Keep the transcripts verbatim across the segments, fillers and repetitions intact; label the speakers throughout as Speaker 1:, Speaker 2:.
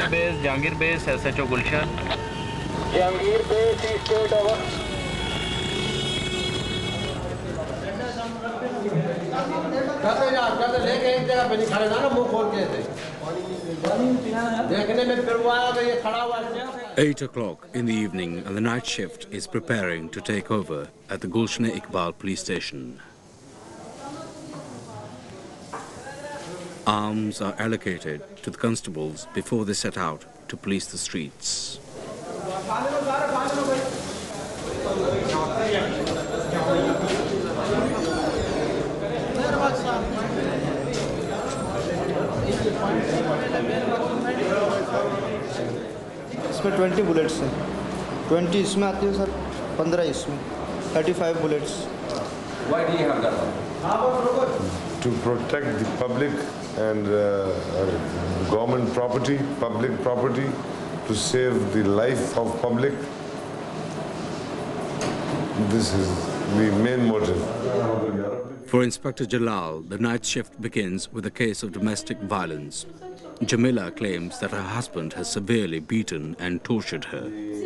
Speaker 1: Jahangir base, Jahangir base, S H O Gulshan.
Speaker 2: Jahangir base state over.
Speaker 3: कहते जा, कहते लेके एक जगह पे नहीं खड़े था ना, मुंह खोल के थे। देखने में फिर वो आया तो ये खड़ा हुआ है।
Speaker 4: Eight o'clock in the evening and the night shift is preparing to take over at the Gulshan-e-Iqbal police station. Arms are allocated to the constables before they set out to police the streets.
Speaker 5: इसमें twenty bullets हैं, twenty इसमें आती है sir, पंद्रह इसमें, thirty five bullets.
Speaker 6: Why do you have that?
Speaker 7: To protect the public and uh, uh, government property, public property, to save the life of public. This is the main motive.
Speaker 4: For Inspector Jalal, the night shift begins with a case of domestic violence. Jamila claims that her husband has severely beaten and tortured her.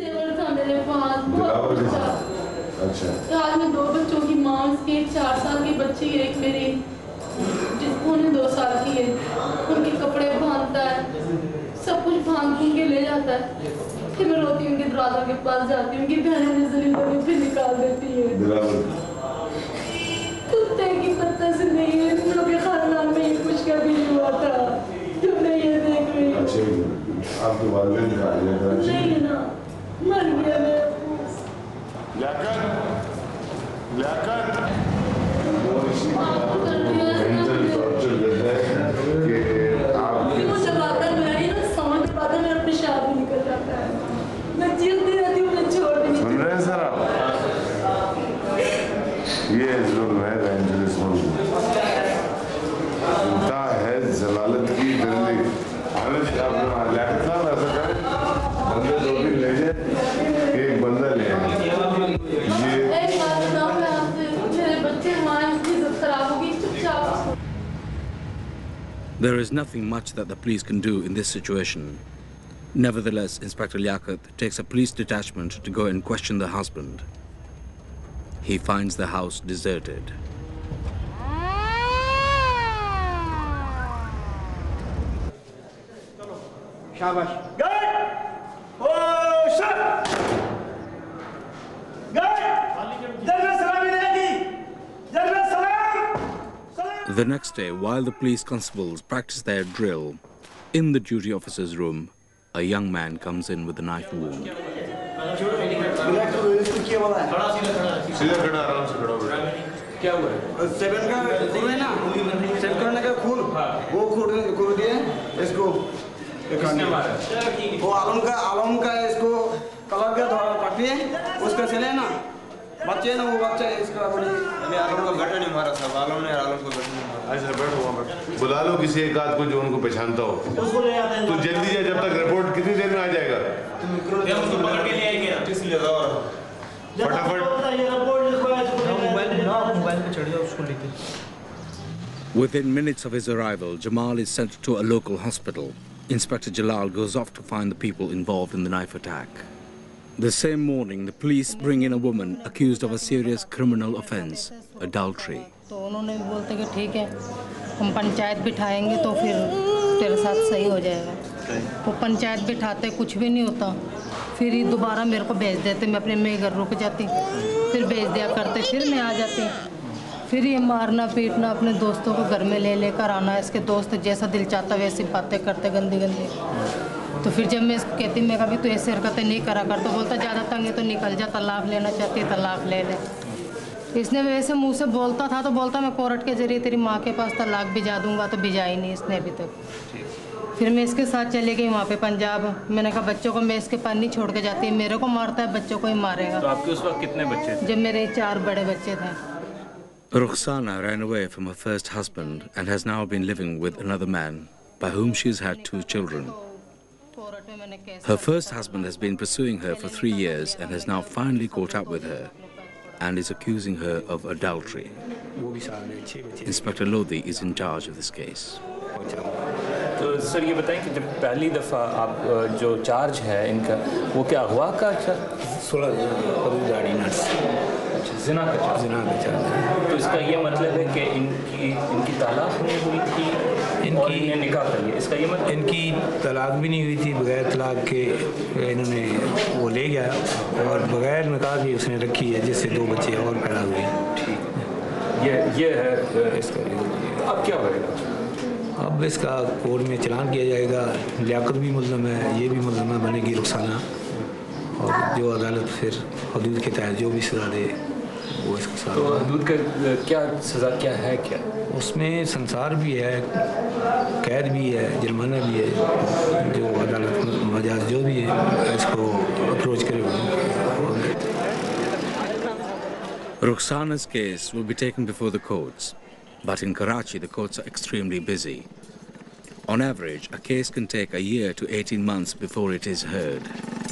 Speaker 8: आज मैं दो बच्चों की माँ, उसकी एक चार साल की बच्ची है, एक मेरी जिसको दो साल की है। उनके कपड़े बांधता है, सब कुछ बांध बूंद के ले जाता है। फिर मैं रोती हूँ, उनके दरवाज़ों के पास जाती हूँ, उनकी बहनें नजर उधर फिर निकाल देती है। कुत्ते की पत्ता से नहीं है, तुम लोग के खानदान में ये कुछ कभी नहीं हुआ था। तुमने ये देख रही हो?
Speaker 7: आपके वालिदैन का आइए कराची?
Speaker 8: नहीं ना, मर गया मैं।
Speaker 7: लियाकत, लियाकत।
Speaker 8: मेंटल
Speaker 7: टॉर्चर देता है कि आप।
Speaker 8: मुझे बात है, मैं ये ना समझ पाता, मेरा अपनी शादी निकल जाता है। मैं जीती रहती हूँ, मैं छोड़ भी नहीं।
Speaker 7: सुन रहे हैं सर आप? ये जुल्म है रेंजर्स मुल्क। इंतहा है जलालत की गंदी। हालत आप लियाकत साहब ऐसा करें, बंदे दो दिन ले जाए, एक बंदा ले आए।
Speaker 8: एक बात बताऊँ मैं आपसे, मेरे बच्चे माँ की इज्जत खराब होगी, चुपचाप।
Speaker 4: There is nothing much that the police can do in this situation. Nevertheless, Inspector Liaquat takes a police detachment to go and question the husband. He finds the house deserted.
Speaker 3: शाबाश।
Speaker 4: The next day, while the police constables practice their drill, in the duty officer's room, a young man comes in with a knife wound.
Speaker 7: सीधा खड़ा, आराम से खड़ा हो बेटा।
Speaker 5: क्या हुआ है? सेवन का खून है ना, सेवन करने का खून, वो खून खून दिए इसको। वो आलम का आलम का इसको कलर का थोड़ा पटिए, उसका चले ना, बच्चे ना वो बच्चा इसका बड़ी।
Speaker 6: अभी आलम को घटा नहीं मारा साहब, आलम ने आलम को घटा नहीं मारा।
Speaker 7: अच्छा बैठो वहाँ पर, बुला लो किसी एक आध को जो उनको पहचानता हो। तो जल्दी जा, जब तक रिपोर्ट कितनी देर में आ जाएगा?
Speaker 6: उसको पकड़ के ले आएंगे, इसलिए
Speaker 7: फटाफट।
Speaker 4: Within minutes of his arrival, Jamal is sent to a local hospital. Inspector Jalal goes off to find the people involved in the knife attack. The same morning, the police bring in a woman accused of a serious criminal offence, adultery.
Speaker 9: तो उन्होंने भी बोलते कि ठीक है, हम पंचायत बिठाएंगे तो फिर तेरे साथ सही हो जाएगा। वो पंचायत बिठाते कुछ भी नहीं होता, फिर ही दोबारा मेरे को भेज देते। मैं अपने मेरे घर रुक जाती, फिर भेज दिया करते, फिर मैं आ जाती। फिर ये मारना पीटना, अपने दोस्तों को घर में ले लेकर आना, इसके दोस्त जैसा दिल चाहता वैसी बातें करते गंदी गंदी। तो फिर जब मैं इसको कहती मैं कभी तो ऐसी हरकतें नहीं करा कर, तो बोलता ज़्यादा तंग है तो निकल जा, तलाक लेना चाहती है तलाक ले ले। इसने वैसे मुंह से बोलता था तो बोलता मैं कोर्ट के जरिए तेरी माँ के पास तलाक भिजा दूंगा, तो भिजा ही नहीं इसने अभी तक। फिर मैं इसके साथ चली गई वहाँ पे पंजाब। मैंने कहा बच्चों को मैं इसके पास नहीं छोड़ के जाती, मेरे को मारता है बच्चों को ही मारेगा।
Speaker 1: तो आपके उस वक्त कितने बच्चे थे?
Speaker 9: जब मेरे चार बड़े बच्चे थे।
Speaker 4: Rukhsana ran away from her first husband and has now been living with another man, by whom she's had two children. Her first husband has been pursuing her for three years and has now finally caught up with her and is accusing her of adultery. Inspector Lodi is in charge of this case.
Speaker 1: तो sir ये बताएं कि जब पहली दफ़ा आप अ, जो charge है इनका वो क्या अगवा का
Speaker 10: सोलह गाड़ी नर्स
Speaker 1: अच्छा जिना का चार्ज
Speaker 10: जिना का चार्ज।
Speaker 1: तो इसका ये मतलब है कि इनकी इनकी तलाक नहीं हुई थी और इन्हें निकाह कर लिया, इसका ये मतलब
Speaker 10: इनकी तलाक भी नहीं हुई थी, बगैर तलाक के इन्होंने वो ले गया और बगैर निकाह भी उसने रखी है, जिससे दो बच्चे और पैदा हुए।
Speaker 1: ठीक ये ये है इसका। अब क्या होगा?
Speaker 10: अब इसका कोर्ट में चलान किया जाएगा। लियाकत भी मुल्ज़म है, ये भी मुल्ज़मा बनेगी रुखसाना, और जो अदालत फिर हदूद के तहत जो भी सज़ा दे वो इसके साथ।
Speaker 1: तो हदूद का क्या सज़ा क्या है? क्या
Speaker 10: उसमें संसार भी है, कैद भी है, जुर्माना भी है, जो अदालत मजाज जो भी है इसको अप्रोच करे।
Speaker 4: Rukhsana's case will be taken before the courts, but in Karachi the courts are extremely busy. On average, a case can take a year to eighteen months before it is heard.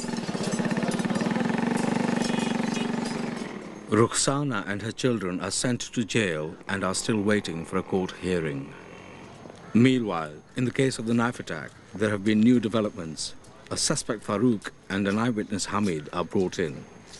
Speaker 4: Rukhsana and her children are sent to jail and are still waiting for a court hearing. Meanwhile, in the case of the knife attack, there have been new developments. A suspect Farooq and an eyewitness Hamid are brought in.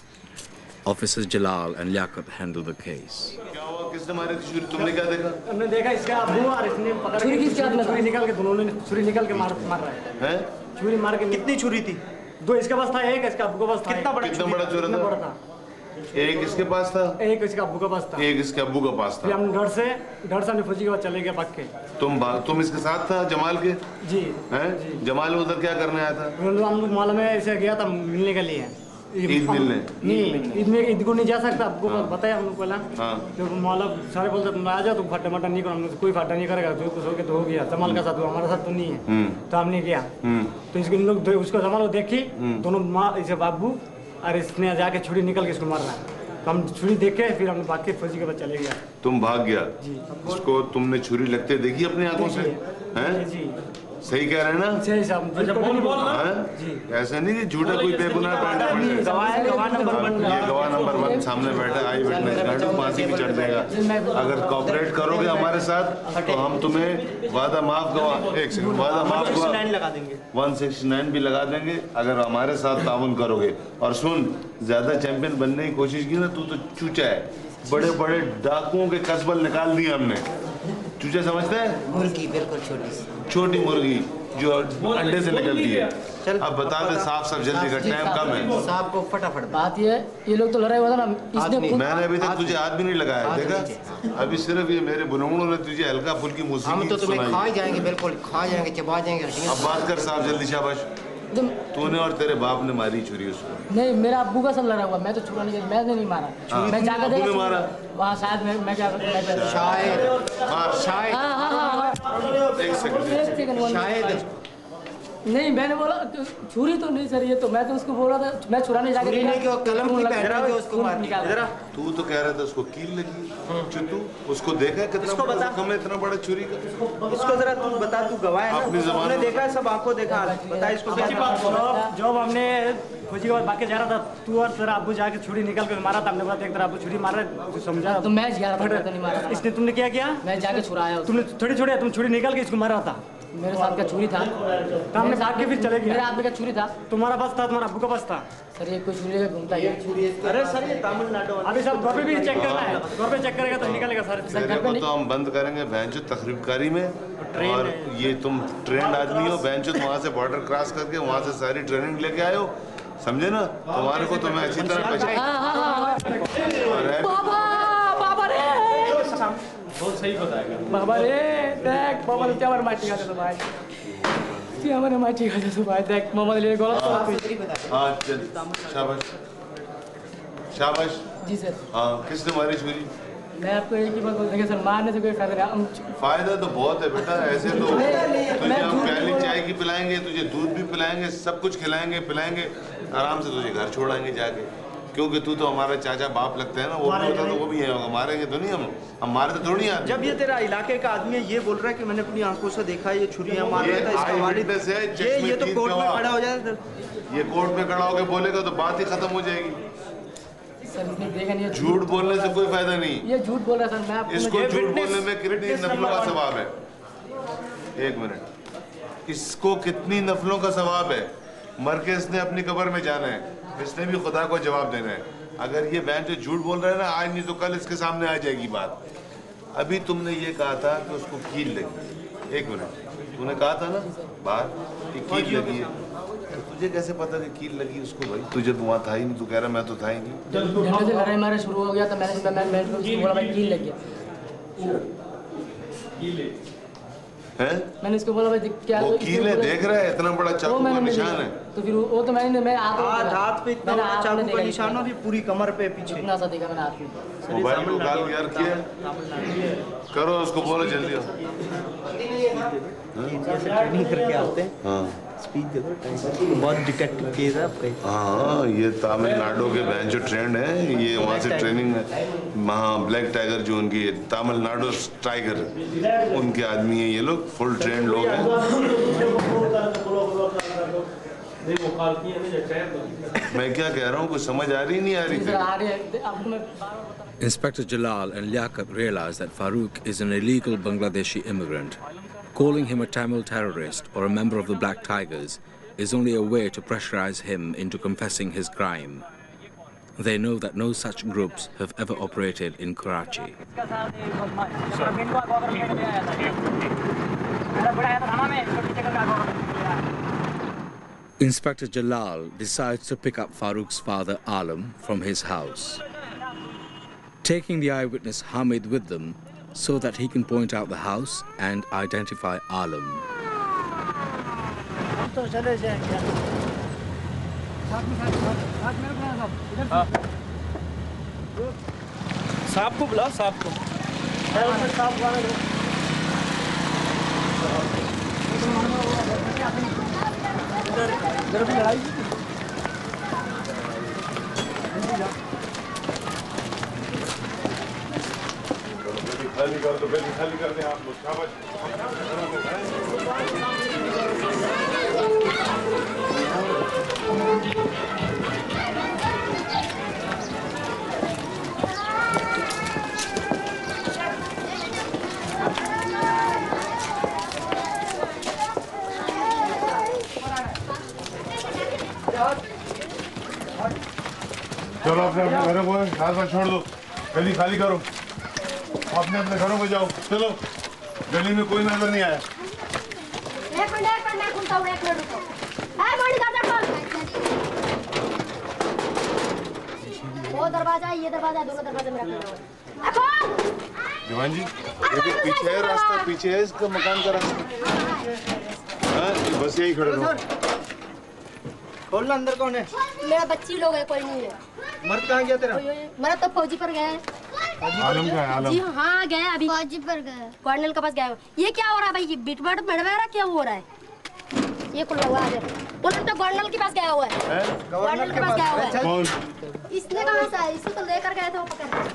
Speaker 4: Officers Jalal and Liaquat handle the case.
Speaker 7: किसने मारी थी छुरी? तुमने क्या देखा?
Speaker 11: हमने देखा इसका अब्बू और इसने पकड़ के छुरी निकाल के दोनों ने छुरी निकाल के मार मार रहा है।
Speaker 7: हैं?
Speaker 11: छुरी मार के। कितनी छुरी थी? दो इसके पास था, एक इसका अब्बू के पास था।
Speaker 7: कितना बड़ा कितना बड़ा छुरी था? एक इसके पास था,
Speaker 11: एक इसके अब्बू के पास था,
Speaker 7: एक इसके अब्बू के पास था।
Speaker 11: फिर हम डर से डर से फौजी के पास चले गए भाग के।
Speaker 7: तुम तुम इसके साथ था जमाल के?
Speaker 11: जी
Speaker 7: हैं? जमाल उधर क्या करने आया था?
Speaker 11: हम लोग मालूम है ऐसे गया था मिलने के लिए।
Speaker 7: ईद मिलने?
Speaker 11: नहीं, ईद में ईद को नहीं जा सकता, आपको बताया हम लोग पहला। तो मौला सारे बोलते तुम आ जाओ, तुम फटा मटा नहीं करो, कोई फटा नहीं करेगा, जो कुछ हो गया तो हो गया। जमाल का साथ हुआ, हमारा साथ तो नहीं है, तो हमने किया। तो इसके लोग उसको जमाल देखी, दोनों माँ इसे बाबू और इसने जाके छुरी निकल के इसको मार रहा है। तो हम छुरी देखे, फिर हम भाग के फौजी के पास चले गया।
Speaker 7: तुम भाग गया? उसको तुमने छुरी लगते देखी अपनी आंखों से? हैं? जी सही कह रहे हैं ना?
Speaker 11: सही साहब। अच्छा बोल बोल ना।
Speaker 7: ऐसा नहीं कि झूठा कोई बेगुनाह बैठा है।
Speaker 11: गवाह नंबर वन,
Speaker 7: ये गवाह नंबर वन सामने बैठा, आई विटनेस गार्ड फांसी भी चढ़ देगा। अगर कोऑपरेट करोगे हमारे साथ तो हम तुम्हें वादा माफ गवाह एक सेकंड वादा माफ गवाह
Speaker 11: लगा देंगे,
Speaker 7: वन सिक्सटी नाइन भी लगा देंगे अगर हमारे साथ ताउन करोगे। और सुन, ज्यादा चैंपियन बनने की कोशिश की ना, तू तो चूचा है। बड़े बड़े डाकुओं के कसबल निकाल दिए हमने। चूचा समझते हैं?
Speaker 12: मुर्गी बिल्कुल छोटी
Speaker 7: छोटी मुर्गी जो अंडे से निकलती है। अब बता दे साफ साफ जल्दी का टाइम कम है।
Speaker 12: साहब को फटाफट
Speaker 11: बात ये ये लोग तो लड़ाई हुआ था ना, इसने
Speaker 7: मैंने अभी तक तुझे हाथ भी नहीं लगाया, देखा? अभी सिर्फ ये मेरे बुनगुनों ने तुझे हल्का फुल्की मौसीकी
Speaker 12: हम तो तुम्हें खा जाएंगे, बिल्कुल खा जाएंगे, चबा जाएंगे।
Speaker 7: अब बात कर साहब जल्दी, शाबाश। तूने और तेरे बाप ने मारी छुरी उसको?
Speaker 11: नहीं, मेरा अब्बू का सब लड़ा हुआ, मैं तो छुरा नहीं, मैंने नहीं मारा। मैं जाकर देखा
Speaker 7: मारा
Speaker 11: वहाँ शायद मैं मैं क्या
Speaker 12: शायद शायद
Speaker 7: एक सेकंड
Speaker 12: शायद
Speaker 11: नहीं, मैंने बोला छुरी तो नहीं सर, ये तो मैं तो उसको बोला था मैं छुराने जाकर
Speaker 12: कलम उसको मार
Speaker 11: निकाला।
Speaker 7: तू तो कह रहा था उसको कील लगी, चुतू उसको देखा कितना बड़ा जख्म है, इतना बड़ा छुरी का?
Speaker 5: इसको जरा तू बता, तू गवाह है
Speaker 7: अपनी ज़बान
Speaker 5: ने देखा है, सब आंखों देखा, बता इसको क्या था?
Speaker 11: जब हमने फौजी के बाद बाकी जा रहा था, तू और तेरा अब्बू जाके छुरी निकाल कर मारा था। हमने बोला तेरा अब्बू छुरी मार रहा है, समझा? तो मैं जा रहा था, नहीं मारा। इसने तुमने क्या किया? मैं जाके छुराया, तुमने थोड़ी छोड़ी, तुम छुरी निकाल के इसको मारा था। मेरे साथ का छुरी था, तो हमने भाग के फिर चले गए। मेरे हाथ में का छुरी था, तुम्हारा पास था, तुम्हारा अब्बू का पास था। सर ये कोई छुरी लेकर घूमता है?
Speaker 5: अरे सर ये तमिलनाडु
Speaker 11: अभी सब घर पे भी चेक करना है, घर पे चेक करेगा तो निकलेगा सर।
Speaker 7: तेरे को तो हम बंद करेंगे बहनचो तकरीबकारी में। और ये तुम ट्रेंड आदमी हो बहनचो, वहाँ से बॉर्डर क्रॉस करके वहाँ से सारी ट्रेनिंग लेके आए हो, समझे ना? तुम्हारे को तो मैं अच्छी तरह
Speaker 11: बहुत सही बताएगा बाबा रे। देख बाबा ने क्या माटी खा तो भाई, क्या मैंने माटी खा तो भाई, देख मामा ले गलत बात।
Speaker 7: हां चल शाबाश शाबाश।
Speaker 11: जी सर।
Speaker 7: हां किसने मारी छुरी?
Speaker 11: मैं आपको एक ही बात बोल दूंगा सर, मारने से कोई फायदा नहीं। हम
Speaker 7: फायदा तो बहुत है बेटा, ऐसे तो तुझे हम प्याली चाय की पिलाएंगे, तुझे दूध भी पिलाएंगे, सब कुछ खिलाएंगे पिलाएंगे, आराम से तुझे घर छोड़ाएंगे जाके, क्योंकि तू तो हमारा चाचा बाप लगता है ना। वो भी होता तो वो भी है, मारेंगे तो नहीं हम, हम मारे तो थोड़ी आदमी।
Speaker 5: जब ये तेरा इलाके का आदमी है, ये बोल रहा है कि मैंने अपनी आंखों से देखा ये छुरियां मार रहा था, इसका वालिद ये ये तो कोर्ट में खड़ा हो जाए,
Speaker 7: ये कोर्ट में खड़ा होकर बोलेगा तो बात ही खत्म हो जाएगी।
Speaker 11: सर इसने देखा नहीं,
Speaker 7: झूठ बोलने से कोई फायदा नहीं।
Speaker 11: ये झूठ बोल रहा है सर, मैं आपको
Speaker 7: इसको झूठ बोलने में कितनी नफलों का सवाब है। एक मिनट इसको कितनी नफलों का सवाब है, मर के इसने अपनी कब्र में जाना है, इसने भी खुदा को जवाब देना है। अगर ये बहन जो झूठ बोल रहा है ना, आज नहीं तो कल इसके सामने आ जाएगी बात। अभी तुमने ये कहा था कि उसको कील लगी, एक मिनट, तूने कहा था ना बाहर कि कील लगी है, तो तुझे कैसे पता कि कील लगी उसको? भाई तुझे तो वहाँ था ही नहीं, तू कह रहा मैं तो था ही नहीं।
Speaker 13: जब झंडे से लड़ाई मारा शुरू हो गया तो मैंने मैं मैं उसको बोला भाई कील लग गया।
Speaker 7: हैं?
Speaker 13: मैंने इसको बोला भाई क्या
Speaker 7: वो कील है, देख रहा है इतना बड़ा चाकू का निशान है।
Speaker 13: तो फिर वो तो मैंने मैं हाथ
Speaker 5: हाथ पे इतना बड़ा चाकू का निशान है, पूरी कमर पे पीछे
Speaker 13: इतना सा देखा मैंने हाथ में।
Speaker 7: मोबाइल को गाल यार किया, करो उसको, बोलो जल्दी आओ।
Speaker 5: ट्रेनिंग करके आते हैं।
Speaker 7: हाँ
Speaker 5: स्पीच दे दो, बहुत डिटेक्टिव केस है आपके।
Speaker 7: हाँ, ये तमिलनाडु के बहन जो ट्रेंड है, ये वहाँ से ट्रेनिंग है। वहाँ ब्लैक टाइगर जो उनकी तमिलनाडु टाइगर, उनके आदमी है ये लोग, फुल ट्रेंड लोग हैं। मैं क्या कह रहा हूँ, कुछ समझ आ रही नहीं आ रही थी?
Speaker 4: Inspector Jalal and Liaquat realized that Farooq is an illegal Bangladeshi immigrant. Calling him a Tamil terrorist or a member of the Black Tigers is only a way to pressurize him into confessing his crime. They know that no such groups have ever operated in Karachi. Inspector Jalal decides to pick up Farooq's father Alam from his house, taking the eyewitness Hamid with them so that he can point out the house and identify Alam.
Speaker 11: साहब को बुलाओ, साहब को। इधर भी लड़ाई
Speaker 7: खाली कर दो, बेली खाली कर दे आप लोग, शाबाश। चलो अपने अपने घरों को साथ साथ छोड़ दो, गली खाली करो, अपने अपने घरों को जाओ। चलो, गली में कोई नजर नहीं आया।
Speaker 14: एक मिनट एक मिनट खुलता हूँ, एक मिनट रुको। है मोड़ी दरवाजा खोल। वो दरवाजा है, ये दरवाजा है, दोनों दरवाजे मेरा खुला हुआ है।
Speaker 7: दीवान जी, ये भी पीछे है रास्ता, पीछे है इसका मकान का रास्ता। हाँ, बस यही खड़े रहो।
Speaker 5: खोलना, अंदर कौन है?
Speaker 14: मेरा बच्ची लोग है, कोई नहीं है।
Speaker 5: मर्द कहाँ गया तेरा?
Speaker 14: मेरा तो फौजी पर गया है।
Speaker 7: आलम का है, आलम।
Speaker 14: जी हाँ, गया अभी फौजी पर गया, कर्नल के पास गया। ये क्या हो रहा है भाई, ये बिट बट मड़वा क्या हो रहा है? ये खुला हुआ है, उन्होंने तो कर्नल के पास गया हुआ है। कर्नल के पास गया हुआ है।
Speaker 7: कौन?
Speaker 14: इसने कहाँ से? इसको तो लेकर गए थे वो पकड़ के।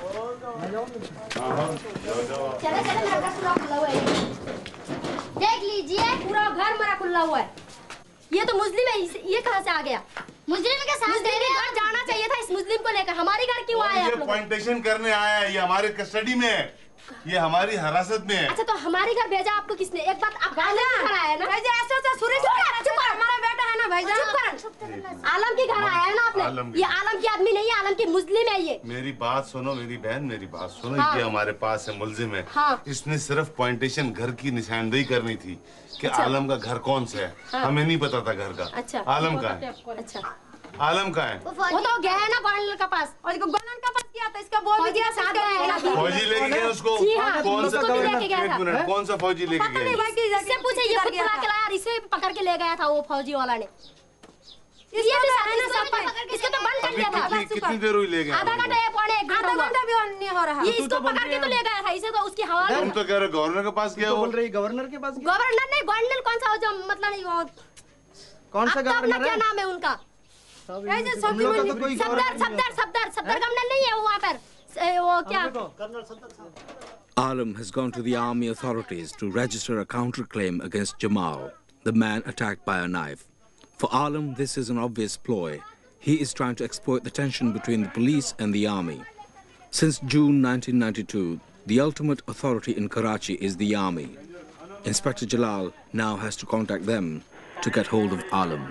Speaker 14: चले चले, मेरा घर पूरा खुला हुआ है, देख लीजिए, पूरा घर मेरा खुला हुआ है। ये तो मुस्लिम है, ये कहाँ से आ गया? मुस्लिम के साथ मुस्लिम के घर जाना चाहिए था, इस मुस्लिम को लेकर हमारी घर क्यों आया?
Speaker 7: ये पॉइंटेशन करने आया है, ये हमारे कस्टडी में है, ये हमारी हिरासत में है।
Speaker 14: अच्छा, तो हमारे घर भेजा आपको किसने? एक बात आप घर आया है ना? ऐसे ऐसे सुरेश हमारा बेटा है ना भाईजान, चुप कर। आलम के घर आया है ना आपने? ये आलम की आदमी नहीं है, आलम की मुस्लिम है ये।
Speaker 7: मेरी बात सुनो, मेरी बहन, मेरी बात सुनो। हाँ। ये हमारे पास है, मुल्जिम है।
Speaker 14: हाँ।
Speaker 7: इसने सिर्फ पॉइंटेशन घर की निशानदेही करनी थी कि
Speaker 14: अच्छा।
Speaker 7: आलम का घर कौन सा है। हाँ। हमें नहीं पता था घर का।
Speaker 14: अच्छा।
Speaker 7: आलम का है।
Speaker 14: अच्छा,
Speaker 7: आलम का है,
Speaker 14: वो तो गया है ना कर्नल के पास, और इसको कर्नल के पास किया था, इसका बोल दिया साथ गया।
Speaker 7: फौजी लेके गए उसको?
Speaker 14: जी हाँ,
Speaker 7: कौन सा?
Speaker 14: लेके गया था।
Speaker 7: एक मिनट, कौन सा फौजी लेके गए?
Speaker 14: इससे पूछे, ये खुद बुला के लाया, इसे पकड़ के ले गया था वो फौजी वाला ने। ये भी है ना सब पर, इसको तो बंद कर दिया था।
Speaker 7: कितनी देर हुई ले गए?
Speaker 14: आधा घंटा या पौने एक घंटा, आधा घंटा भी नहीं हो रहा। ये इसको पकड़ के तो ले गया था, इसे तो उसकी हवाले।
Speaker 7: तुम तो कह रहे गवर्नर के पास गया?
Speaker 5: बोल रही गवर्नर के पास?
Speaker 14: गवर्नर नहीं, कर्नल कौन सा हो जो मतलब नहीं वो
Speaker 5: कौन सा गवर्नर है?
Speaker 14: क्या नाम है उनका? सफदर सफदर सफदर सफदर कर्नल नहीं है वो वहाँ पर, वो क्या?
Speaker 4: Alam has gone to the army authorities to register a counterclaim against Jamal, the man attacked by a knife. For Alam, this is an obvious ploy. He is trying to exploit the tension between the police and the army. Since June nineteen ninety-two, the ultimate authority in Karachi is the army. Inspector Jalal now has to contact them to get hold of Alam.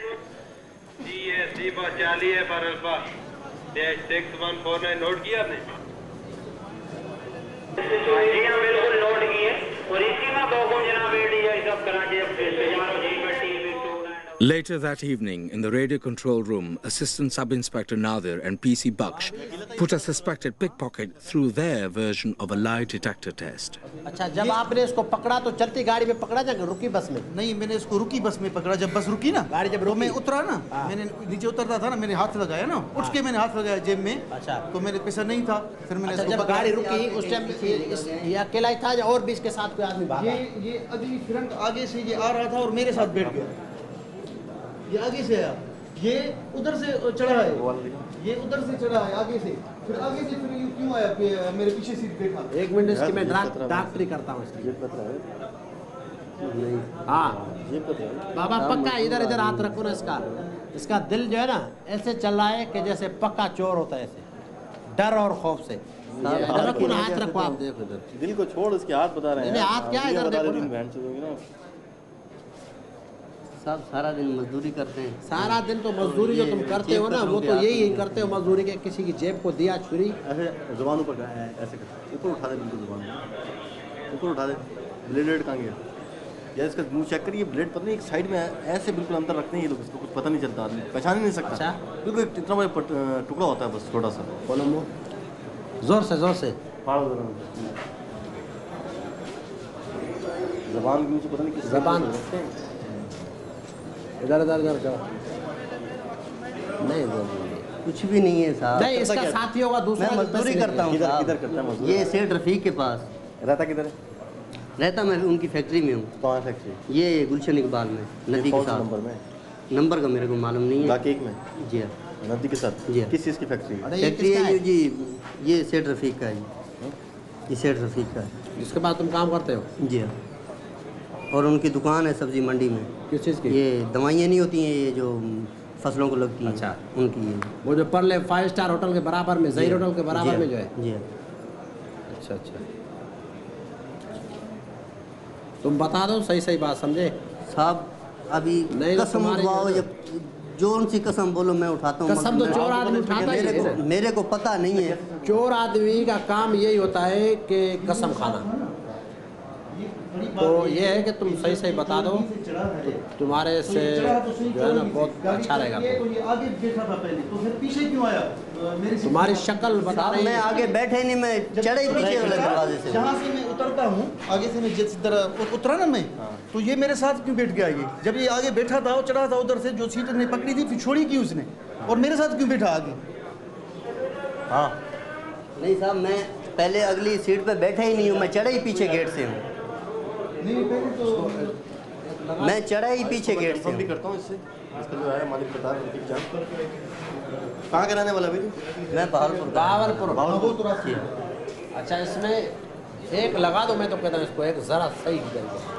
Speaker 2: Six one four nine note किया आपने? जी हाँ बिल्कुल note किए और इसी में दो को जनाब एडीआई सब Karachi.
Speaker 4: Later that evening, in the radio control room, Assistant Sub-Inspector Nadir and P C Baksh put a suspected pickpocket through their version of a lie detector test.
Speaker 3: अच्छा, जब आपने इसको पकड़ा तो चलती गाड़ी में पकड़ा या रुकी बस में?
Speaker 15: नहीं, मैंने इसको रुकी बस में पकड़ा। जब बस रुकी ना, गाड़ी जब मैं उतरा ना, मैंने नीचे उतरता था ना, मैंने हाथ लगाया ना, उठ के मैंने हाथ लगाया जेब में। अच्छा, तो मेरे पैसा नहीं था, फिर मैंने
Speaker 3: अच्छा, जब गाड़ी रुकी उस टाइम ये अकेला ही था या और भी इसके साथ कोई आदमी भागा?
Speaker 15: ये ये अभी फ्रंट आगे से ये आ रहा था और मेरे साथ बैठ गया। ये आगे से आया, ये उधर से चढ़ा है, ये उधर से चढ़ा है आगे से, फिर आगे से फिर ये क्यों आया मेरे पीछे सीट बैठा।
Speaker 3: एक मिनट इसकी मैं डॉक्टरी करता हूँ इसकी। हाँ बाबा पक्का इधर इधर हाथ रखो ना इसका। इसका दिल जो है ना ऐसे चल रहा है कि जैसे पक्का चोर होता है, ऐसे डर और खौफ से। रखो ना, हाथ रखो आप। देखो इधर
Speaker 16: दिल को छोड़, इसके हाथ बता रहे हैं।
Speaker 3: हाथ क्या है इधर देखो।
Speaker 17: साहब सारा दिन मजदूरी करते हैं।
Speaker 3: सारा दिन तो मजदूरी जो तुम करते हो ना, वो तो यही करते हो मजदूरी के। किसी की जेब को दिया छुरी,
Speaker 16: ऐसे जुबान ऊपर ऐसे कर, ऊपर उठा दे, बिल्कुल जुबान ऊपर उठा दे। ब्लेड कहाँ गया यार? इसका मुंह चेक करिए, ब्लेड पता नहीं एक साइड में ऐसे बिल्कुल अंदर रखते हैं ये लोग, इसको कुछ पता नहीं चलता, आदमी पहचान ही नहीं सकता। बिल्कुल इतना बड़ा टुकड़ा होता है बस, छोटा सा।
Speaker 3: बोलो मुँह जोर से, जोर से
Speaker 16: फाड़ो जबान के नीचे, पता नहीं किस
Speaker 3: जबान। इधर इधर इधर जाओ। नहीं
Speaker 17: कुछ भी नहीं है साहब।
Speaker 3: नहीं, इसका साथी होगा दूसरा।
Speaker 17: मैं मजदूरी करता हूँ।
Speaker 16: किधर किधर करता है मजदूरी?
Speaker 17: ये सेठ रफीक के पास
Speaker 16: रहता। किधर है
Speaker 17: रहता? मैं उनकी फैक्ट्री में हूँ।
Speaker 16: कहाँ फैक्ट्री?
Speaker 17: ये गुलशन इकबाल में, नदी के साथ।
Speaker 16: नंबर में?
Speaker 17: नंबर का मेरे को मालूम नहीं है।
Speaker 16: बाकी एक में?
Speaker 17: जी हाँ,
Speaker 16: नदी के साथ।
Speaker 17: जी हाँ।
Speaker 16: किस चीज़ की फैक्ट्री?
Speaker 17: फैक्ट्री है जी, ये सेठ रफीक का है। ये सेठ रफीक का है,
Speaker 3: जिसके पास तुम काम करते हो?
Speaker 17: जी हाँ। और उनकी दुकान है सब्जी मंडी में।
Speaker 3: किस चीज़ की?
Speaker 17: ये दवाइयाँ नहीं होती हैं ये जो फसलों को लगती हैं। अच्छा, उनकी है
Speaker 3: वो जो परले फाइव स्टार होटल के बराबर में, जहीर होटल के बराबर में जो है।
Speaker 17: जी हाँ।
Speaker 3: अच्छा अच्छा, तुम बता दो सही सही बात समझे
Speaker 17: साहब। अभी
Speaker 3: नहीं
Speaker 17: कसम उठवाओ, जब जो उनसी कसम बोलो मैं उठाता हूँ।
Speaker 3: कसम तो चोर आदमी उठाता ही
Speaker 17: है। मेरे को पता नहीं है।
Speaker 3: चोर आदमी का काम यही होता है कि कसम खाना। तो ये है कि तुम सही सही बता दो तो तुम्हारे से जो है ना बहुत अच्छा रहेगा।
Speaker 15: ये आगे बैठा था पहले, तो फिर पीछे क्यों आया?
Speaker 3: तुम्हारी शक्ल बता रही।
Speaker 17: मैं आगे बैठे नहीं, मैं चढ़े ही पीछे वाले दरवाजे से।
Speaker 15: जहाँ से मैं उतरता हूँ आगे से, मैं जिस तरह उतरा ना मैं, तो ये मेरे साथ क्यों बैठ गया? ये जब ये आगे बैठा था, वो चढ़ा था उधर से, जो सीट ने पकड़ी थी फिर छोड़ी की उसने, और मेरे साथ क्यों बैठा आगे?
Speaker 17: हाँ नहीं साहब, मैं पहले अगली सीट पे बैठा ही नहीं हूँ, मैं चढ़े ही पीछे गेट से हूँ।
Speaker 15: नहीं पहले तो
Speaker 17: मैं चढ़ा ही पीछे गेट से
Speaker 16: भी करता हूँ इससे। इसका जो है मालिक बता रहे हैं। कहाँ के रहने वाला अभी?
Speaker 17: मैं बहावलपुर।
Speaker 3: बहावलपुर
Speaker 15: बहावलपुर।
Speaker 3: अच्छा, इसमें एक लगा दो, मैं तो कहता हूँ इसको एक ज़रा सही करेंगे।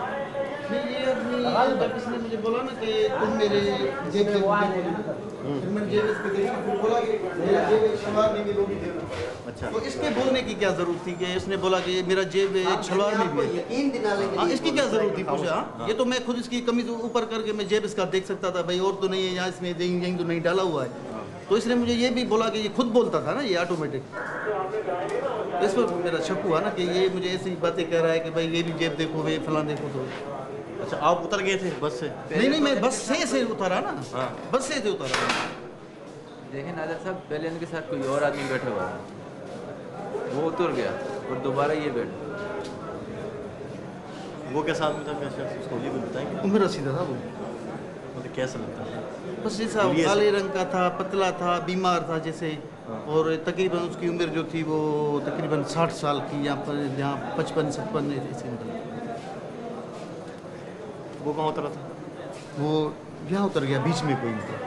Speaker 15: जब इसने मुझे बोला ना कि तुम मेरे जेब से, फिर मैंने जेब इसको देखी, फिर बोला कि मेरा जेब एक शलवार में भी लोगी देना। अच्छा, तो इसके बोलने की क्या जरूरत थी कि इसने बोला कि मेरा जेब एक शलवार में भी है? हाँ, इसकी क्या जरूरत थी? पूछा। हाँ, ये तो मैं खुद इसकी कमीज ऊपर करके मैं जेब इसका देख सकता था, भाई और तो नहीं है यहाँ, इसमें यहीं तो नहीं डाला हुआ है। तो इसने मुझे ये भी बोला कि ये खुद बोलता था ना, ये ऑटोमेटिक। इस पर मेरा शक हुआ ना कि ये मुझे ऐसी बातें कह रहा है कि भाई ये भी जेब देखो, वे फलां देखो। तो
Speaker 16: अच्छा, आप उतर गए थे बस से?
Speaker 15: नहीं नहीं, मैं बस से से उतरा ना। हाँ, बस से से उतरा।
Speaker 6: देखें नादिर साहब, पहले इनके साथ कोई और आदमी बैठा हुआ था, वो उतर गया और दोबारा ये बैठा।
Speaker 16: वो कैसा आदमी था? कैसे उसको ये भी बताएंगे?
Speaker 15: उम्र सीधा था वो।
Speaker 16: मतलब कैसा लगता था?
Speaker 15: बस जैसा काले रंग का था, पतला था, बीमार था जैसे। और तकरीबन उसकी उम्र जो थी वो तकरीबन साठ साल की, यहाँ पर यहाँ पचपन छप्पन ऐसे।
Speaker 16: वो कहाँ उतरा था?
Speaker 15: वो यहाँ उतर गया, बीच में कोई नहीं।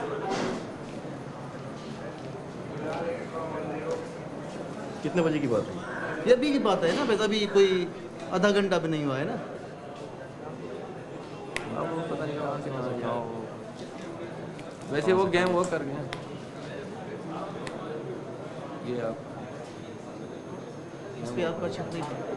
Speaker 16: कितने बजे की बात है?
Speaker 15: ये अभी की बात है ना, वैसे अभी कोई आधा घंटा भी नहीं हुआ है ना।
Speaker 6: अब वो पता नहीं कहाँ से कहाँ गया। वैसे वो गेम वो कर गया। ये आप
Speaker 15: इस पे आपका शक नहीं था?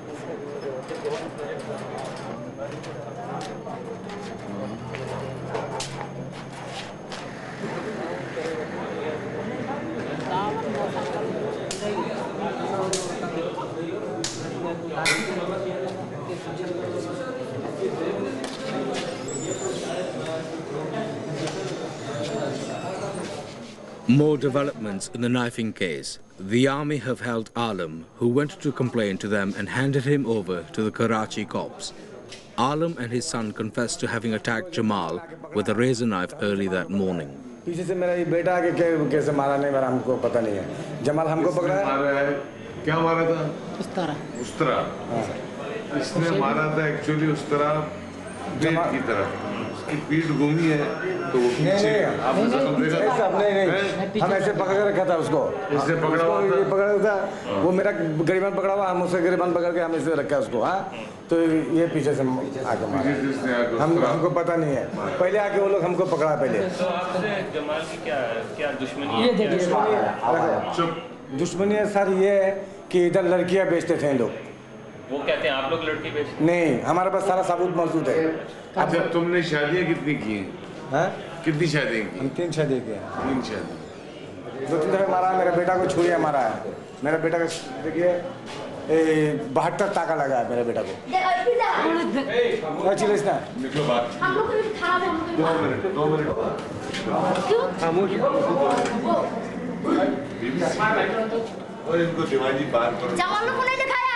Speaker 4: More developments in the knifing case. The army have held Alam, who went to complain to them and handed him over to the Karachi cops. Alam and his son confessed to having attacked Jamal with a razor knife early that morning.
Speaker 18: पीछे से मेरा ये बेटा आके कैसे मारा नहीं मारा हमको पता नहीं है। जमाल हमको पकड़ा है।
Speaker 7: मारा है। क्या मारा था?
Speaker 13: उस तरह।
Speaker 7: उस तरह। इसने मारा था एक्चुअली उस तरह ब्लेड की तरह। उसकी पीठ घूमी है तो वो पीछे। आपने जख्म देखा?
Speaker 18: नहीं नहीं हम ऐसे पकड़ के रखा था उसको।
Speaker 7: इसने पकड़ा हुआ था?
Speaker 18: ये पकड़ा था। वो मेरा गरीबन पकड़ा हुआ हम उससे गरीबन पकड़ के हम ऐसे रखा उसको हाँ तो ये पीछे से आके मारा हम हमको पता नहीं है पहले आके वो लोग हमको पकड़ा पहले
Speaker 1: तो आपसे जमाल की क्या क्या दुश्मनी
Speaker 18: ये देखिए दुश्मनी है सर ये है कि इधर लड़कियां बेचते थे लोग
Speaker 1: वो कहते हैं आप लोग लड़की बेचते
Speaker 18: नहीं हमारे पास सारा सबूत मौजूद है
Speaker 7: अच्छा तुमने शादियाँ कितनी की हैं कितनी शादियाँ की
Speaker 18: हम तीन शादी किए
Speaker 7: तीन शादी
Speaker 18: दो तीन दफे मारा मेरे बेटा को छुरिया मारा है मेरा बेटा का देखिए बहत्तर टाका लगा है मेरे बेटा को अच्छी लिस्ट ना
Speaker 7: निकलो बात दो मिनट दो मिनट और इनको दिवाली बात करो
Speaker 14: जमाल को नहीं दिखाया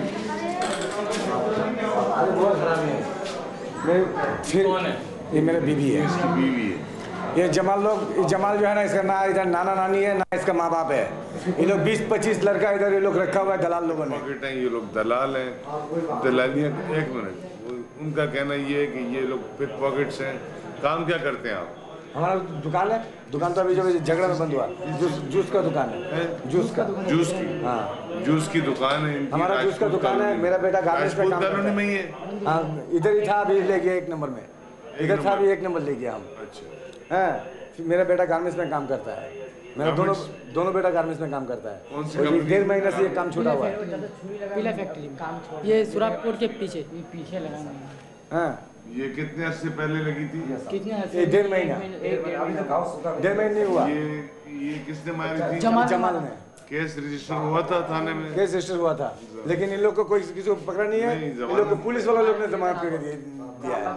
Speaker 18: अरे बहुत खराब है फिर ये मेरा बीवी है
Speaker 7: इसकी बीवी है
Speaker 18: ये जमाल लोग जमाल जो है ना इसका ना इधर नाना नानी है ना इसका माँ बाप है ये लोग बीस पच्चीस लड़का इधर ये लोग रखा हुआ है दलाल लोगों ने
Speaker 7: ये लोग दलाल हैं दलालियाँ एक मिनट उनका कहना ये है कि ये लोग पिक पॉकेट्स हैं काम क्या करते हैं आप
Speaker 18: हमारा दुकान है दुकान तो अभी जो झगड़ा में बंद हुआ जूस जूस का दुकान है जूस का
Speaker 7: जूस की हाँ जूस की दुकान है
Speaker 18: हमारा जूस का दुकान है मेरा बेटा गार्मेंट्स में काम करता
Speaker 7: में ही है
Speaker 18: हाँ इधर ही था अभी ले गया एक नंबर में इधर था अभी एक नंबर ले गया हम
Speaker 7: अच्छा
Speaker 18: है मेरा बेटा गार्मेंट्स में काम करता है मेरा दोनों दोनों बेटा गार्मेंट्स में काम करता है डेढ़ महीने से ये काम छूटा हुआ है
Speaker 13: पीला फैक्ट्री में काम ये सुरापुर के पीछे पीछे लगा
Speaker 18: हाँ
Speaker 7: ये कितने अर्से से पहले लगी थी
Speaker 13: कितने
Speaker 18: डेढ़ महीना डेढ़ महीने नहीं हुआ
Speaker 7: ये ये किसने मारी थी
Speaker 18: जमाल ने
Speaker 7: केस रजिस्टर हुआ था थाने में
Speaker 18: केस रजिस्टर हुआ था लेकिन इन लोग को कोई किसी को पकड़ा नहीं है इन लोग को पुलिस वाला लोग ने जमानत करके दिया है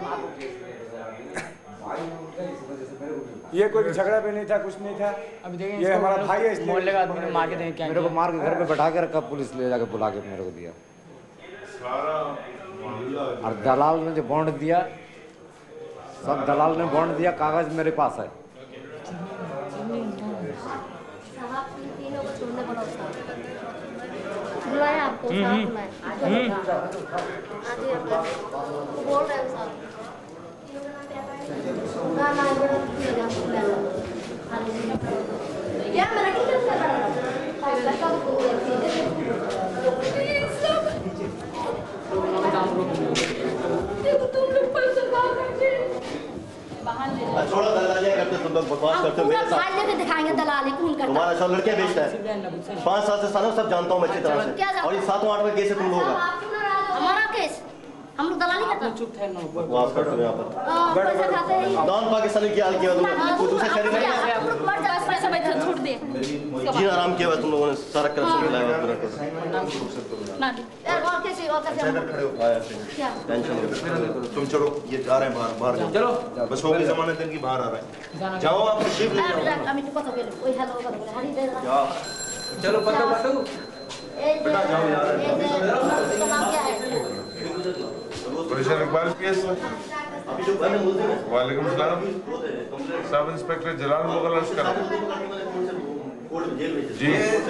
Speaker 18: ये कोई झगड़ा भी नहीं था कुछ नहीं था
Speaker 13: अभी देखें
Speaker 18: ये हमारा भाई है इसलिए
Speaker 13: मोहल्ले का आदमी ने मार के देखें क्या
Speaker 19: मेरे को मार के घर पे बैठा के रखा पुलिस ले जाके बुला के मेरे को दिया और दलाल ने जो बॉन्ड दिया सब दलाल ने बॉन्ड दिया कागज मेरे पास है
Speaker 14: बुलाया आपको साहब बुलाया बोल रहे हैं साहब ना ना क्या मेरा किधर से बड़ा तुम लोग पैसा ना करके
Speaker 16: छोड़ो दलाली करते तुम लोग बकवास करते हो मेरे साथ
Speaker 14: लेके दिखाएंगे दलाली कौन करता
Speaker 16: तुम्हारा सब लड़के बेचता है पाँच साल से सालों सब जानता हूँ मैं अच्छी तरह से और ये सातवां आठवां केस है तुम लोगों का
Speaker 14: हमारा केस हम लोग दलाली करते हैं
Speaker 13: चुप ठहरना
Speaker 16: बकवास करते हो यहाँ पर
Speaker 14: पैसा खाते हैं
Speaker 16: डॉन पाकिस्तानी की हाल किया तुमने कोई दूसरे शहर में
Speaker 14: मर जा पैसा बैठा छोड़ दे
Speaker 16: जी आराम किया हुआ तुम लोगों ने सारा करप्शन मिलाया हुआ पूरा
Speaker 14: ना और कैसे और कैसे क्या
Speaker 16: टेंशन तुम चलो ये जा रहे हैं बाहर बाहर
Speaker 13: चलो
Speaker 16: बस हो गई जमानत इनकी बाहर आ रहा है जाओ आप तशरीफ ले जाओ
Speaker 14: আমি তো কথা বলি ওই হ্যালো কথা বলে হারি দে
Speaker 16: जाओ
Speaker 13: चलो पटो पटो
Speaker 16: बेटा जाओ यार
Speaker 14: तो नाम क्या है
Speaker 7: प्रोफेसर इकबाल केस वालेकुम सलाम सब इंस्पेक्टर जलाल मुगल लश्कर जी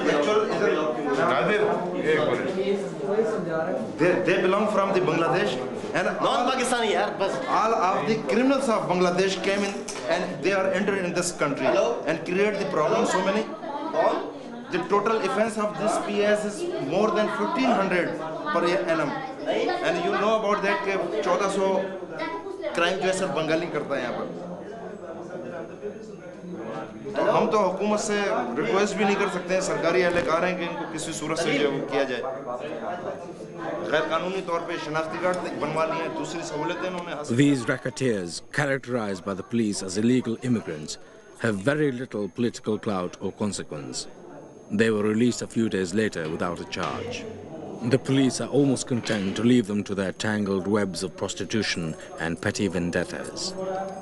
Speaker 7: नादिर एक minute
Speaker 15: They, they belong from the Bangladesh and
Speaker 16: non-Pakistani yaar bas
Speaker 15: all of the criminals of Bangladesh came in and they are entered in this country and create the problem so many. The total offense of this P S is more than fifteen hundred per annum and you know about that कि चौदह सौ crime जो है sir Bengali करता है यहाँ पर तो हम
Speaker 7: हम तो हुकूमत से रिक्वेस्ट भी नहीं कर सकते हैं, सरकारी एहलकार हैं कि इनको किसी सूरत से जो किया जाए। गैर कानूनी तौर पे शनाख्ती कार्ड बनवा लिए, दूसरी सहूलतें उन्होंने हासिल।
Speaker 4: These racketeers, characterized by the police as illegal immigrants, have very little political clout or consequence. They were released a few days later without a charge. The police are almost content to leave them to their tangled webs of prostitution and petty vendettas.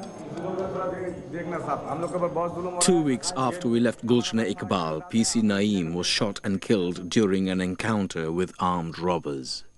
Speaker 4: Two weeks after we left Gulshana Iqbal, P C Naeem was shot and killed during an encounter with armed robbers.